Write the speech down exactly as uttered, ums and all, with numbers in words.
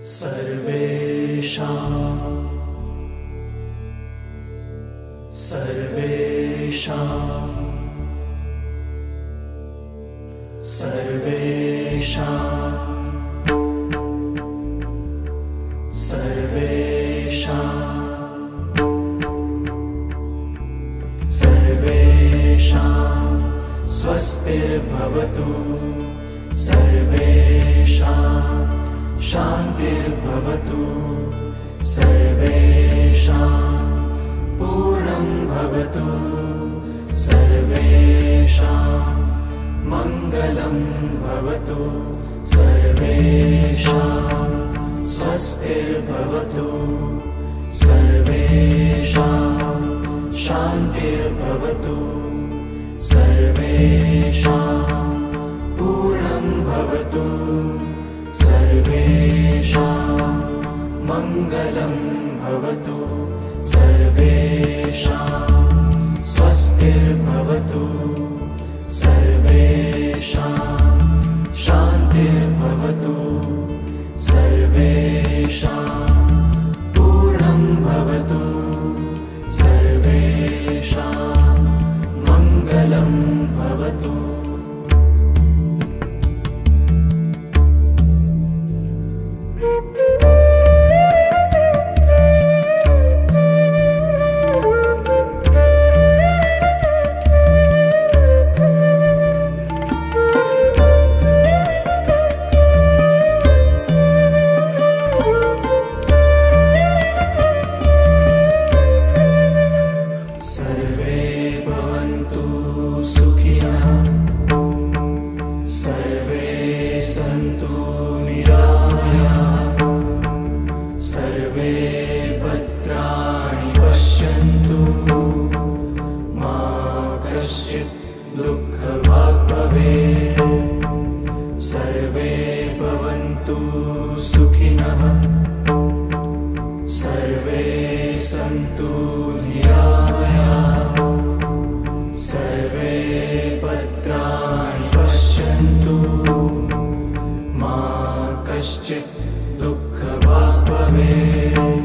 सर्वेषां सर्वेषां सर्वेषां सर्वेषां सर्वेषां स्वस्तिर्भवतु सर्वेषां शान्तिर्भवतु सर्वेषां पूर्णं भवतु सर्वेषां मङ्गलं भवतु सर्वेषां स्वस्तिर्भवतु सर्वेषां शान्तिर्भवतु सर्वेषां पूर्णं भवतु सर्वेषां मङ्गलं भवतु सर्वेषां स्वस्तिर्भवतु सर्वेषां शान्तिर्भवतु सर्वेषां पूर्णं भवतु सर्वेषां मङ्गलं भवतु। सर्वे भवन्तु सुखिनः सर्वे सन्तु निरामयाः सर्वे भद्राणि पश्यन्तु मा कश्चित् दुःखभाग् भवेत्।